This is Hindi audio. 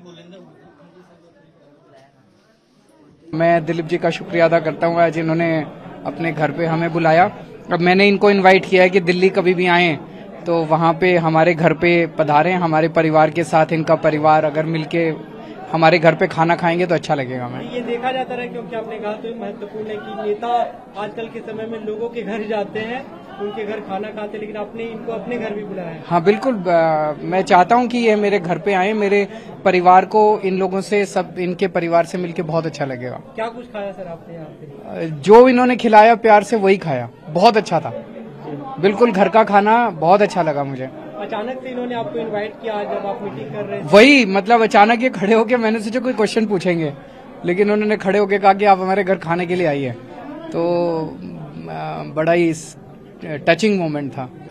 मैं दिलीप जी का शुक्रिया अदा करता हूँ आज इन्होंने अपने घर पे हमें बुलाया। अब मैंने इनको इनवाइट किया है कि दिल्ली कभी भी आए तो वहाँ पे हमारे घर पे पधारें, हमारे परिवार के साथ। इनका परिवार अगर मिलके हमारे घर पे खाना खाएंगे तो अच्छा लगेगा हमें। ये देखा जाता है क्योंकि आपने कहा तो महत्वपूर्ण है कि नेता आजकल के समय में लोगों के घर जाते हैं, उनके घर खाना खाते हैं, लेकिन आपने इनको अपने घर भी बुलाया है। हाँ बिल्कुल, मैं चाहता हूँ कि ये मेरे घर पे आए। मेरे परिवार को इन लोगों से, सब इनके परिवार से मिलके बहुत अच्छा लगेगा। क्या कुछ खाया सर आपने यहाँ पे? जो इन्होंने खिलाया प्यार से वही खाया, बहुत अच्छा था। बिल्कुल घर का खाना बहुत अच्छा लगा मुझे। अचानक से इन्होंने आपको इनवाइट किया जब आप मीटिंग कर रहे थे? वही मतलब अचानक ये खड़े होके, मैंने सोचा कोई क्वेश्चन पूछेंगे, लेकिन उन्होंने खड़े होके कहा कि आप हमारे घर खाने के लिए आइए। तो बड़ा ही टचिंग मोमेंट था।